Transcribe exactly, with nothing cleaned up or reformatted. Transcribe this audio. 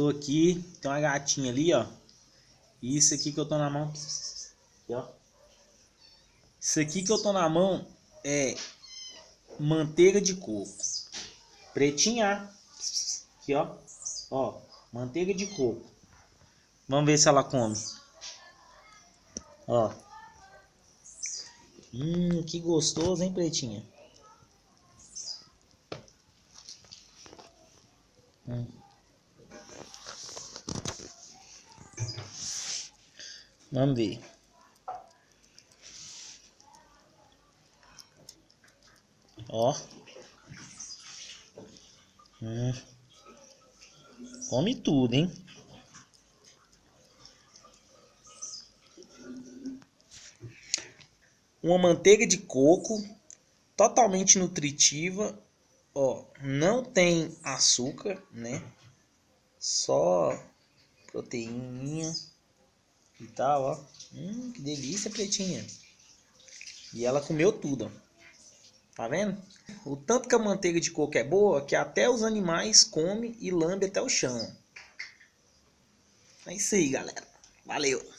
tô aqui, tem uma gatinha ali, ó. E isso aqui que eu tô na mão, aqui, ó. Isso aqui que eu tô na mão é manteiga de coco. Pretinha. Aqui, ó. Ó, manteiga de coco. Vamos ver se ela come. Ó. Hum, que gostoso, hein, Pretinha? Hum. Vamos ver. Ó. Hum. Come tudo, hein? Uma manteiga de coco totalmente nutritiva. Ó, não tem açúcar, né? Só proteína e tal, ó. Hum, que delícia, Pretinha. E ela comeu tudo, ó. Tá vendo? O tanto que a manteiga de coco é boa que até os animais comem e lambem até o chão. É isso aí, galera. Valeu!